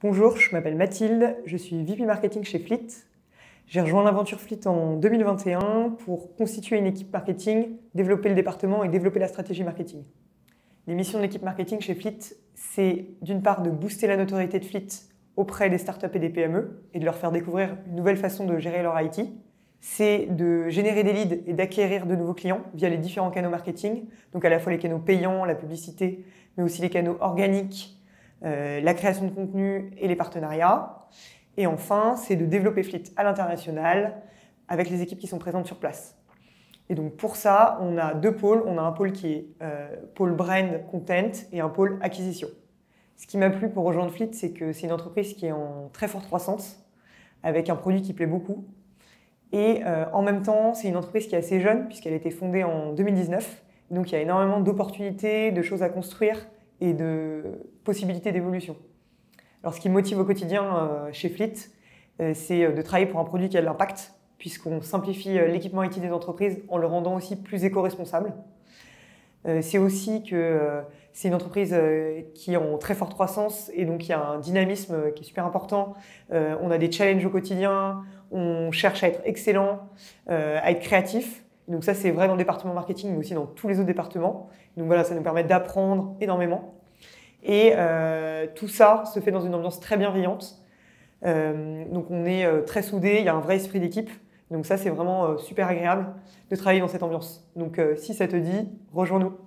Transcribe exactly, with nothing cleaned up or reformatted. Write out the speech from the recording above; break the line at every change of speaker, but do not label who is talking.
Bonjour, je m'appelle Mathilde, je suis V P Marketing chez Fleet. J'ai rejoint l'aventure Fleet en deux mille vingt et un pour constituer une équipe marketing, développer le département et développer la stratégie marketing. Les missions de l'équipe marketing chez Fleet, c'est d'une part de booster la notoriété de Fleet auprès des startups et des P M E et de leur faire découvrir une nouvelle façon de gérer leur I T. C'est de générer des leads et d'acquérir de nouveaux clients via les différents canaux marketing, donc à la fois les canaux payants, la publicité, mais aussi les canaux organiques, euh, la création de contenu et les partenariats. Et enfin, c'est de développer Fleet à l'international avec les équipes qui sont présentes sur place. Et donc pour ça, on a deux pôles. On a un pôle qui est euh, pôle brand content et un pôle acquisition. Ce qui m'a plu pour rejoindre Fleet, c'est que c'est une entreprise qui est en très forte croissance, avec un produit qui plaît beaucoup. Et euh, en même temps, c'est une entreprise qui est assez jeune, puisqu'elle a été fondée en deux mille dix-neuf. Donc il y a énormément d'opportunités, de choses à construire et de possibilités d'évolution. Alors ce qui me motive au quotidien euh, chez Fleet, euh, c'est de travailler pour un produit qui a de l'impact, puisqu'on simplifie euh, l'équipement I T des entreprises en le rendant aussi plus éco-responsable. Euh, c'est aussi que euh, c'est une entreprise euh, qui est en très forte croissance et donc il y a un dynamisme euh, qui est super important. Euh, on a des challenges au quotidien, on cherche à être excellent, euh, à être créatif. Et donc ça, c'est vrai dans le département marketing, mais aussi dans tous les autres départements. Donc voilà, ça nous permet d'apprendre énormément. Et euh, tout ça se fait dans une ambiance très bienveillante. Euh, donc on est euh, très soudés, il y a un vrai esprit d'équipe. Donc ça, c'est vraiment euh, super agréable de travailler dans cette ambiance. Donc euh, si ça te dit, rejoins-nous.